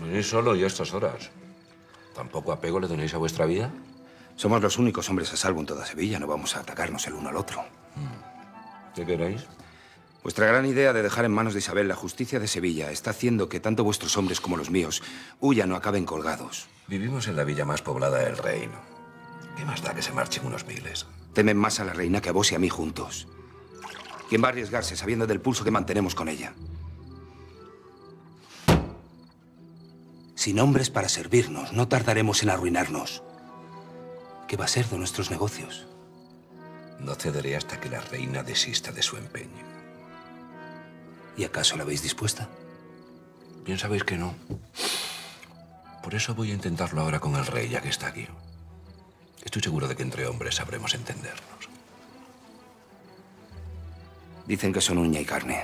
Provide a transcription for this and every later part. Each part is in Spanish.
Venís solo y a estas horas. ¿Tampoco apego le tenéis a vuestra vida? Somos los únicos hombres a salvo en toda Sevilla. No vamos a atacarnos el uno al otro. ¿Qué queréis? Vuestra gran idea de dejar en manos de Isabel la justicia de Sevilla está haciendo que tanto vuestros hombres como los míos huyan o acaben colgados. Vivimos en la villa más poblada del reino. ¿Qué más da que se marchen unos miles? Temen más a la reina que a vos y a mí juntos. ¿Quién va a arriesgarse sabiendo del pulso que mantenemos con ella? Sin hombres para servirnos, no tardaremos en arruinarnos. ¿Qué va a ser de nuestros negocios? No cederé hasta que la reina desista de su empeño. ¿Y acaso la veis dispuesta? Bien sabéis que no. Por eso voy a intentarlo ahora con el rey, ya que está aquí. Estoy seguro de que entre hombres sabremos entendernos. Dicen que son uña y carne.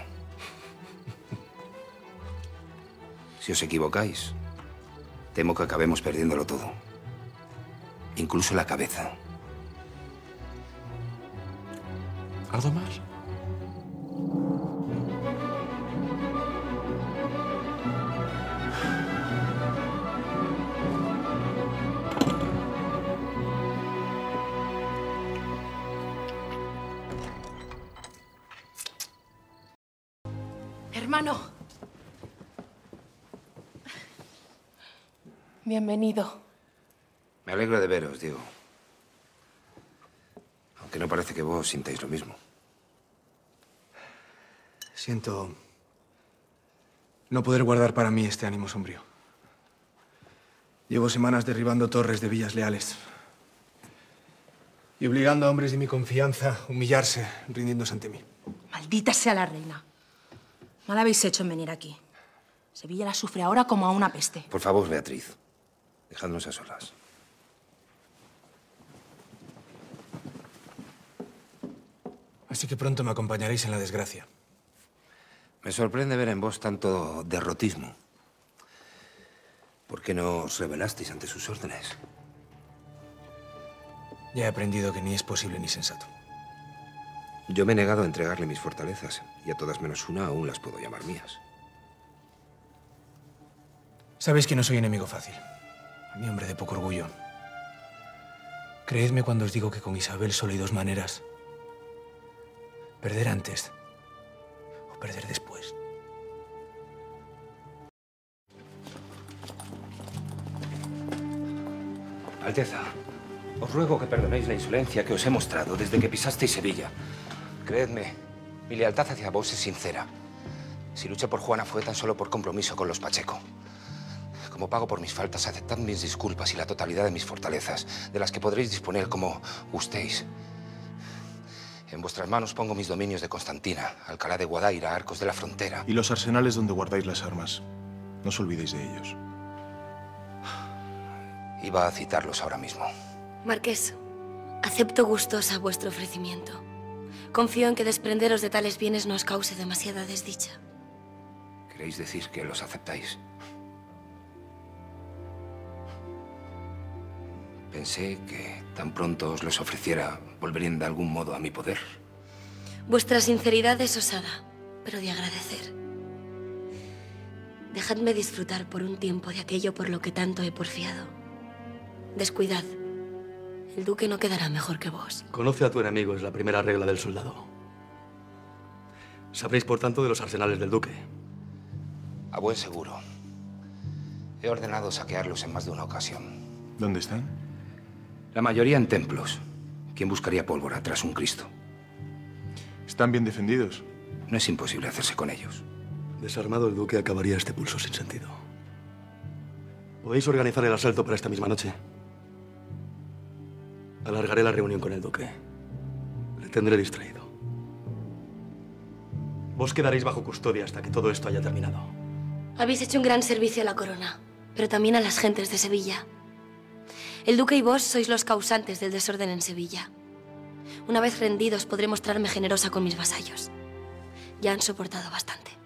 Si os equivocáis, temo que acabemos perdiéndolo todo. Incluso la cabeza. ¿Algo más? Hermano. Bienvenido. Me alegro de veros, Diego. Aunque no parece que vos sintáis lo mismo. Siento no poder guardar para mí este ánimo sombrío. Llevo semanas derribando torres de villas leales y obligando a hombres de mi confianza a humillarse, rindiéndose ante mí. Maldita sea la reina. Mal habéis hecho en venir aquí. Sevilla la sufre ahora como a una peste. Por favor, Beatriz, dejadnos a solas. Así que pronto me acompañaréis en la desgracia. Me sorprende ver en vos tanto derrotismo. ¿Por qué no os rebelasteis ante sus órdenes? Ya he aprendido que ni es posible ni sensato. Yo me he negado a entregarle mis fortalezas, y a todas menos una aún las puedo llamar mías. Sabéis que no soy enemigo fácil, ni hombre de poco orgullo. Creedme cuando os digo que con Isabel solo hay dos maneras. Perder antes o perder después. Alteza, os ruego que perdonéis la insolencia que os he mostrado desde que pisasteis Sevilla. Creedme, mi lealtad hacia vos es sincera. Si luché por Juana fue tan solo por compromiso con los Pacheco. Como pago por mis faltas, aceptad mis disculpas y la totalidad de mis fortalezas, de las que podréis disponer como gustéis. En vuestras manos pongo mis dominios de Constantina, Alcalá de Guadaira, Arcos de la Frontera. Y los arsenales donde guardáis las armas. No os olvidéis de ellos. Iba a citarlos ahora mismo. Marqués, acepto gustosa vuestro ofrecimiento. Confío en que desprenderos de tales bienes no os cause demasiada desdicha. ¿Queréis decir que los aceptáis? Pensé que tan pronto os los ofreciera, volverían de algún modo a mi poder. Vuestra sinceridad es osada, pero de agradecer. Dejadme disfrutar por un tiempo de aquello por lo que tanto he porfiado. Descuidad. El duque no quedará mejor que vos. Conoce a tu enemigo es la primera regla del soldado. Sabréis, por tanto, de los arsenales del duque. A buen seguro. He ordenado saquearlos en más de una ocasión. ¿Dónde están? La mayoría en templos. ¿Quién buscaría pólvora tras un Cristo? ¿Están bien defendidos? No es imposible hacerse con ellos. Desarmado, el duque acabaría este pulso sin sentido. ¿Podéis organizar el asalto para esta misma noche? Alargaré la reunión con el duque. Le tendré distraído. Vos quedaréis bajo custodia hasta que todo esto haya terminado. Habéis hecho un gran servicio a la corona, pero también a las gentes de Sevilla. El duque y vos sois los causantes del desorden en Sevilla. Una vez rendidos, podré mostrarme generosa con mis vasallos. Ya han soportado bastante.